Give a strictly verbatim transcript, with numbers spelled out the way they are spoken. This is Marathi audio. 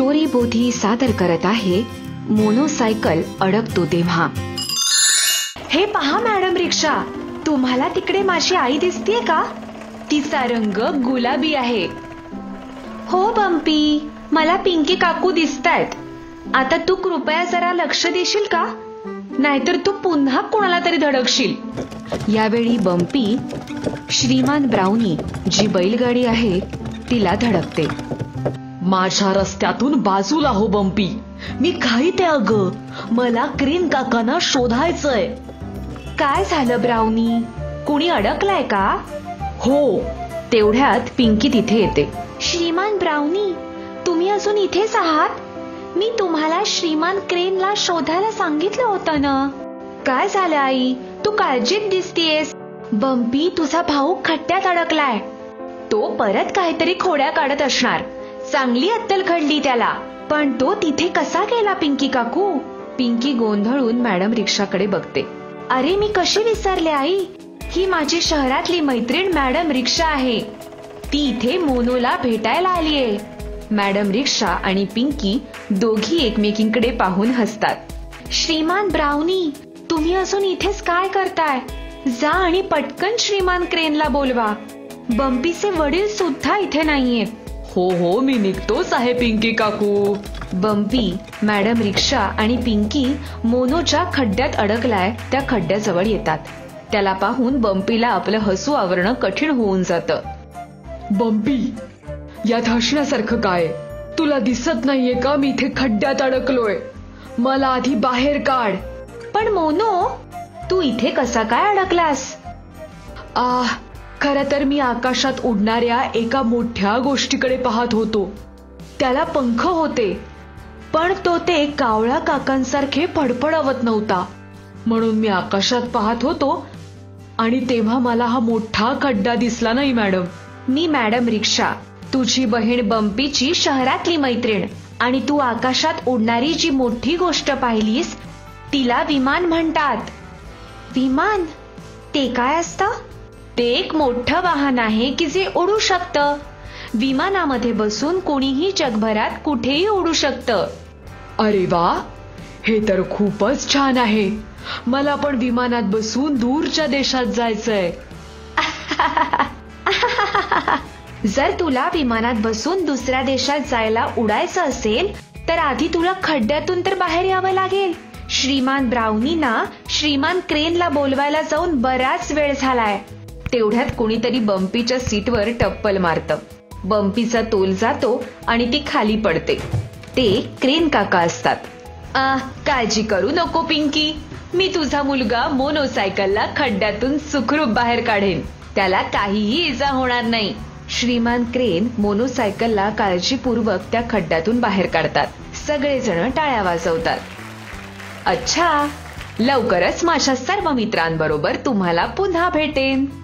स्टोरी बोधी सादर करत आहे मोनोसायकल अडकतो तेव्हा. हे पहा मॅडम रिक्षा, तुम्हाला तिकडे माझी आई दिसतीये का? तिचा रंग गुलाबी आहे. हो बम्पी, मला पिंकी काकू दिसतायत. आता तू कृपया जरा लक्ष देशील का? नाहीतर तू पुन्हा कोणाला तरी धडकशील. यावेळी बम्पी श्रीमान ब्राउनी जी बैलगाडी आहे तिला धडकते. माझ्या रस्त्यातून बाजूला हो बम्पी, मी घाईत आहे अगं. मला क्रेन काकांना शोधायचंय. काय झालं ब्राउनी, कुणी अडकलाय का? हो. तेवढ्यात पिंकी तिथे येते. श्रीमान ब्राउनी, तुम्ही अजून इथेच आहात? मी तुम्हाला श्रीमान क्रेनला शोधायला सांगितलं होतं ना. काय झालं आई, तू काळजीत दिसतीयस. बम्पी, तुझा भाऊ खड्ड्यात अडकलाय. तो परत काहीतरी खोड्या काढत असणार. चांगली अत्तल घडली त्याला. पण तो तिथे कसा गेला पिंकी काकू? पिंकी गोंधळून मॅडम रिक्षाकडे बघते. अरे मी कशी विसरले आई, ही माझी शहरातली मैत्रीण मॅडम रिक्षा आहे. ती इथे मोनोला भेटायला आलीये. मॅडम रिक्षा आणि पिंकी दोघी एकमेकींकडे पाहून हसतात. श्रीमान ब्राउनी, तुम्ही अजून इथेच काय करताय? जा आणि पटकन श्रीमान क्रेनला बोलवा. बम्पीचे वडील सुद्धा इथे नाहीयेत. हो हो, मी निघतोच आहे पिंकी काकू. बम्पी, मॅडम रिक्षा आणि पिंकी मोनोच्या खड्ड्यात अडकलाय त्या खड्ड्याजवळ येतात. त्याला पाहून बम्पीला आपलं हसू आवरणं कठीण होऊन जातं. बम्पी, यात हसण्यासारखं काय? तुला दिसत नाहीये का मी इथे खड्ड्यात अडकलोय? मला आधी बाहेर काढ. पण मोनो, तू इथे कसा काय अडकलास? आ खरं तर मी आकाशात उडणाऱ्या एका मोठ्या गोष्टीकडे पाहत होतो. त्याला पंख होते, पण तो ते कावळा काकांसारखे फडफडवत नव्हता. म्हणून मी आकाशात पाहत होतो आणि तेव्हा मला हा मोठा खड्डा दिसला नाही मॅडम. मी मॅडम रिक्षा, तुझी बहीण बम्पीची शहरातली मैत्रीण. आणि तू आकाशात उडणारी जी मोठी गोष्ट पाहिलीस तिला विमान म्हणतात. विमान? ते काय असतं? ते एक मोठं वाहन आहे की जे उडू शकतं. विमानामध्ये बसून कोणीही जगभरात कुठेही उडू शकतं. अरे वा, हे तर खूपच छान आहे. मला पण विमानात बसून दूरच्या देशात जायचंय. जर तुला विमानात बसून दुसऱ्या देशात जायला उडायचं असेल तर आधी तुला खड्ड्यातून तर बाहेर यावं लागेल. श्रीमान ब्राउनीना श्रीमान क्रेनला बोलवायला जाऊन बराच वेळ झालाय. तेवढ्यात कोणीतरी बम्पीच्या सीटवर टप्पल मारतं. बम्पीचा तोल जातो आणि ती खाली पडते. ते क्रेन काका असतात. आ काळजी करू नको पिंकी, मी तुझा मुलगा मोनोसायकलला खड्ड्यातून सुखरूप बाहेर काढेन. त्याला काहीही इजा होणार नाही. श्रीमान क्रेन मोनोसायकलला काळजीपूर्वक त्या खड्ड्यातून बाहेर काढतात. सगळेजण टाळ्या वाजवतात. अच्छा, लवकरच माझ्या सर्व मित्रांबरोबर तुम्हाला पुन्हा भेटेन.